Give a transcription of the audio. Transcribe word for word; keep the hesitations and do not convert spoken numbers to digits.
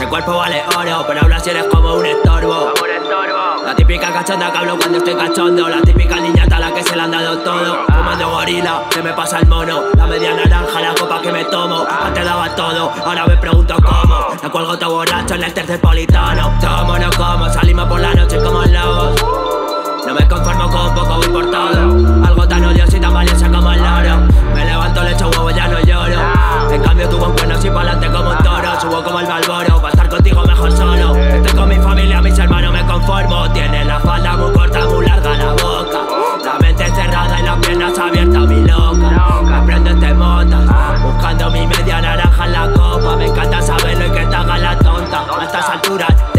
cuerpo vale oro, pero hablas si eres como un estorbo. La típica cachonda que hablo cuando estoy cachondo. La típica niñata a la que se le han dado todo. Fumando gorila, se me pasa el mono. La media naranja, la copa que me tomo. Antes daba todo, ahora me pregunto cómo. La cuelgo todo borracho en el tercerpolitano. Tomo, no como, salimos por la noche como lobos. No me conformo con poco, voy por todo. Algo tan odioso y tan valioso como el oro. Me levanto, le echo huevo, ya no lloro. En cambio tú con cuernos y pa'lante como un toro. Subo como el Balboro, para estar contigo mejor solo. Estoy con mi familia, mis hermanos me conformo. Tiene la falda muy corta, muy larga la boca. La mente cerrada y las piernas abiertas, mi loca. Me prendo este mota, buscando mi media naranja en la copa. Me encanta saberlo y que te hagas la tonta. A estas alturas